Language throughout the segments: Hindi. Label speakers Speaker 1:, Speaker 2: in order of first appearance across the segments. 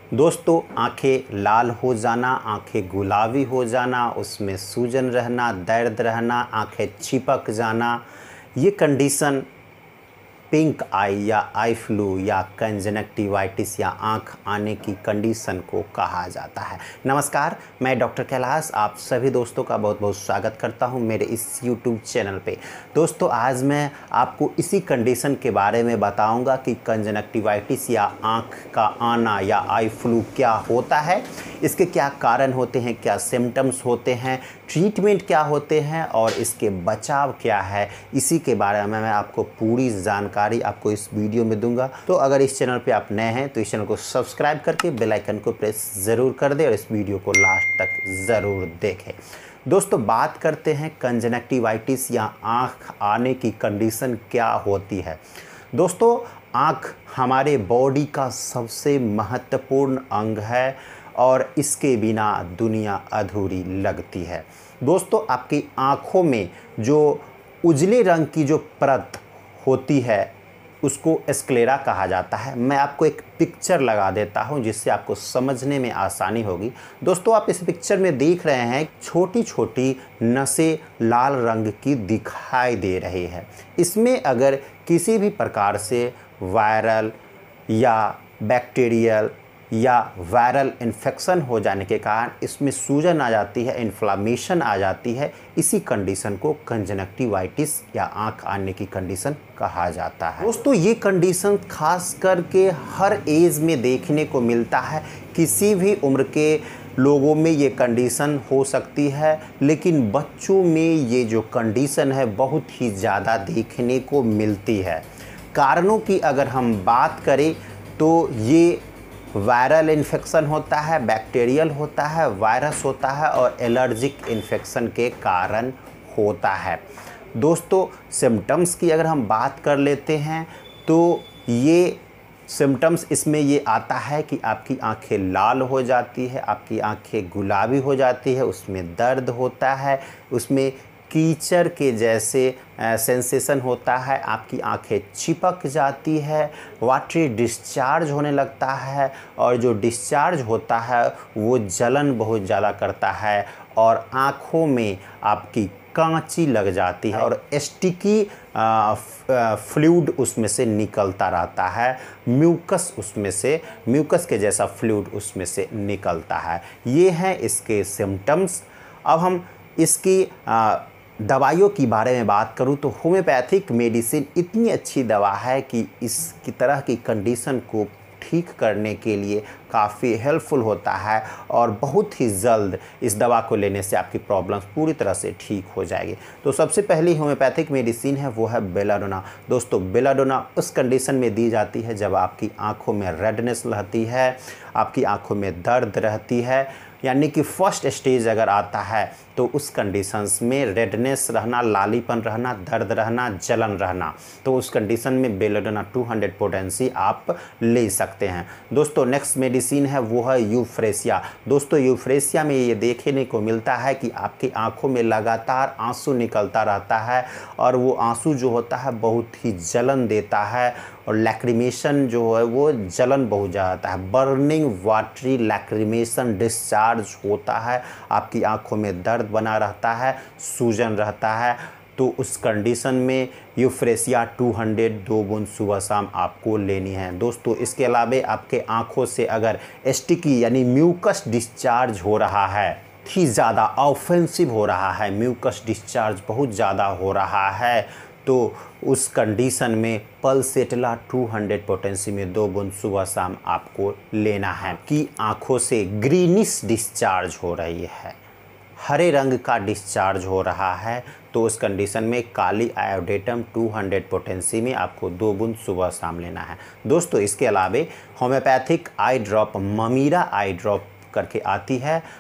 Speaker 1: दोस्तों, आंखें लाल हो जाना, आंखें गुलाबी हो जाना, उसमें सूजन रहना, दर्द रहना, आंखें चिपक जाना, ये कंडीशन पिंक आई या आई फ्लू या कंजंक्टिवाइटिस या आंख आने की कंडीशन को कहा जाता है। नमस्कार, मैं डॉक्टर कैलाश आप सभी दोस्तों का बहुत बहुत स्वागत करता हूं मेरे इस यूट्यूब चैनल पे। दोस्तों, आज मैं आपको इसी कंडीशन के बारे में बताऊंगा कि कंजंक्टिवाइटिस या आंख का आना या आई फ्लू क्या होता है, इसके क्या कारण होते हैं, क्या सिम्टम्स होते हैं, ट्रीटमेंट क्या होते हैं और इसके बचाव क्या है, इसी के बारे में मैं आपको पूरी जानकारी आपको इस वीडियो में दूंगा। तो अगर इस चैनल पे आप नए हैं तो इस चैनल को सब्सक्राइब करके बेल आइकन को प्रेस ज़रूर कर दें और इस वीडियो को लास्ट तक ज़रूर देखें। दोस्तों, बात करते हैं कंजंक्टिवाइटिस या आँख आने की कंडीशन क्या होती है। दोस्तों, आँख हमारे बॉडी का सबसे महत्वपूर्ण अंग है और इसके बिना दुनिया अधूरी लगती है। दोस्तों, आपकी आँखों में जो उजले रंग की जो परत होती है उसको स्क्लेरा कहा जाता है। मैं आपको एक पिक्चर लगा देता हूं जिससे आपको समझने में आसानी होगी। दोस्तों, आप इस पिक्चर में देख रहे हैं छोटी छोटी नसें लाल रंग की दिखाई दे रही है। इसमें अगर किसी भी प्रकार से वायरल या बैक्टीरियल या वायरल इन्फेक्शन हो जाने के कारण इसमें सूजन आ जाती है, इन्फ्लामेशन आ जाती है। इसी कंडीशन को कंजंक्टिवाइटिस या आंख आने की कंडीशन कहा जाता है। दोस्तों, ये कंडीशन खास करके हर एज में देखने को मिलता है। किसी भी उम्र के लोगों में ये कंडीशन हो सकती है, लेकिन बच्चों में ये जो कंडीशन है बहुत ही ज़्यादा देखने को मिलती है। कारणों की अगर हम बात करें तो ये वायरल इन्फेक्शन होता है, बैक्टीरियल होता है, वायरस होता है और एलर्जिक इन्फेक्शन के कारण होता है। दोस्तों, सिम्टम्स की अगर हम बात कर लेते हैं तो ये सिम्टम्स इसमें ये आता है कि आपकी आंखें लाल हो जाती है, आपकी आंखें गुलाबी हो जाती है, उसमें दर्द होता है, उसमें कीचड़ के जैसे सेंसेशन होता है, आपकी आंखें चिपक जाती है, वाटरी डिस्चार्ज होने लगता है और जो डिस्चार्ज होता है वो जलन बहुत ज़्यादा करता है और आँखों में आपकी कांची लग जाती है और स्टिकी फ्लूइड उसमें से निकलता रहता है, म्यूकस के जैसा फ्लूइड उसमें से निकलता है। ये हैं इसके सिम्टम्स। अब हम इसकी दवाइयों की बारे में बात करूं तो होम्योपैथिक मेडिसिन इतनी अच्छी दवा है कि इसकी तरह की कंडीशन को ठीक करने के लिए काफ़ी हेल्पफुल होता है और बहुत ही जल्द इस दवा को लेने से आपकी प्रॉब्लम्स पूरी तरह से ठीक हो जाएगी। तो सबसे पहली होम्योपैथिक मेडिसिन है वो है बेलाडोना। दोस्तों, बेलाडोना उस कंडीशन में दी जाती है जब आपकी आंखों में रेडनेस रहती है, आपकी आंखों में दर्द रहती है, यानी कि फर्स्ट स्टेज अगर आता है तो उस कंडीशंस में रेडनेस रहना, लालीपन रहना, दर्द रहना, जलन रहना, तो उस कंडीशन में बेलाडोना 200 पोटेंसी आप ले सकते हैं। दोस्तों, नेक्स्ट मेडिसिन है वो है यूफ्रेसिया। दोस्तों, यूफ्रेसिया में ये देखने को मिलता है कि आपकी आंखों में लगातार आंसू निकलता रहता है और वो आंसू जो होता है बहुत ही जलन देता है और लैक्रिमेशन जो है वो जलन बहुत ज़्यादा आता है, बर्निंग वाटरी लैक्रिमेशन डिस्चार्ज होता है, आपकी आंखों में दर्द बना रहता है, सूजन रहता है। तो उस कंडीशन में यूफ्रेसिया 200 2 बूंद सुबह शाम आपको लेनी है। दोस्तों, इसके अलावा आपके आंखों से अगर स्टिकी यानी म्यूकस डिस्चार्ज हो रहा है, ही ज़्यादा ऑफेंसिव हो रहा है, म्यूकस डिस्चार्ज बहुत ज़्यादा हो रहा है, तो उस कंडीशन में पल्सेटला 200 पोटेंसी में 2 बूंद सुबह शाम आपको लेना है। कि आंखों से ग्रीनिश डिस्चार्ज हो रही है, हरे रंग का डिस्चार्ज हो रहा है, तो उस कंडीशन में काली आयोडेटम 200 पोटेंसी में आपको 2 बूंद सुबह शाम लेना है। दोस्तों, इसके अलावा होम्योपैथिक आई ड्रॉप ममीरा आई ड्रॉप करके आती है,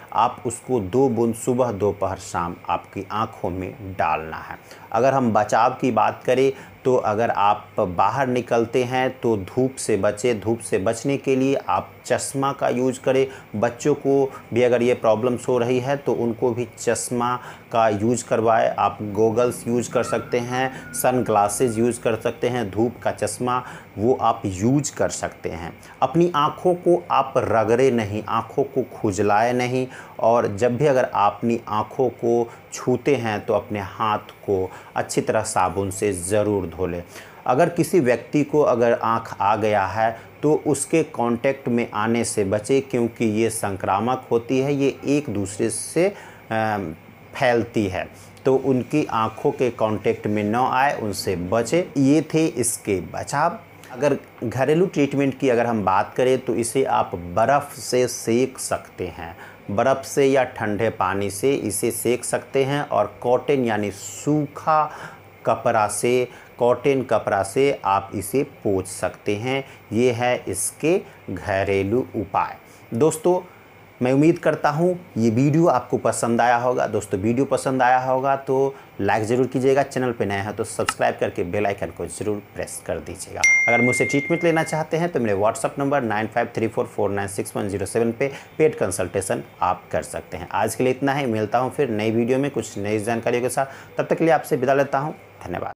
Speaker 1: आप उसको 2 बूंद सुबह दोपहर शाम आपकी आँखों में डालना है। अगर हम बचाव की बात करें तो अगर आप बाहर निकलते हैं तो धूप से बचें। धूप से बचने के लिए आप चश्मा का यूज़ करें। बच्चों को भी अगर ये प्रॉब्लम्स हो रही है तो उनको भी चश्मा का यूज़ करवाएं। आप गॉगल्स यूज़ कर सकते हैं, सन ग्लासेस यूज़ कर सकते हैं, धूप का चश्मा वो आप यूज कर सकते हैं। अपनी आँखों को आप रगड़े नहीं, आँखों को खुजलाए नहीं, और जब भी अगर आप अपनी आँखों को छूते हैं तो अपने हाथ को अच्छी तरह साबुन से ज़रूर धो लें। अगर किसी व्यक्ति को अगर आँख आ गया है तो उसके कांटेक्ट में आने से बचें, क्योंकि ये संक्रामक होती है, ये एक दूसरे से फैलती है, तो उनकी आँखों के कांटेक्ट में न आए, उनसे बचें। ये थे इसके बचाव। अगर घरेलू ट्रीटमेंट की अगर हम बात करें तो इसे आप बर्फ़ से सेक सकते हैं, बर्फ़ से या ठंडे पानी से इसे सेक सकते हैं, और कॉटन यानी सूखा कपड़ा से, कॉटन कपड़ा से आप इसे पोंछ सकते हैं। ये है इसके घरेलू उपाय। दोस्तों, मैं उम्मीद करता हूँ ये वीडियो आपको पसंद आया होगा। दोस्तों, वीडियो पसंद आया होगा तो लाइक ज़रूर कीजिएगा, चैनल पे नए हैं तो सब्सक्राइब करके बेल आइकन को ज़रूर प्रेस कर दीजिएगा। अगर मुझसे ट्रीटमेंट लेना चाहते हैं तो मेरे व्हाट्सअप नंबर 9534496107 पे पेड कंसल्टेशन आप कर सकते हैं। आज के लिए इतना ही, मिलता हूँ फिर नई वीडियो में कुछ नई जानकारियों के साथ। तब तक के लिए आपसे विदा लेता हूँ। धन्यवाद।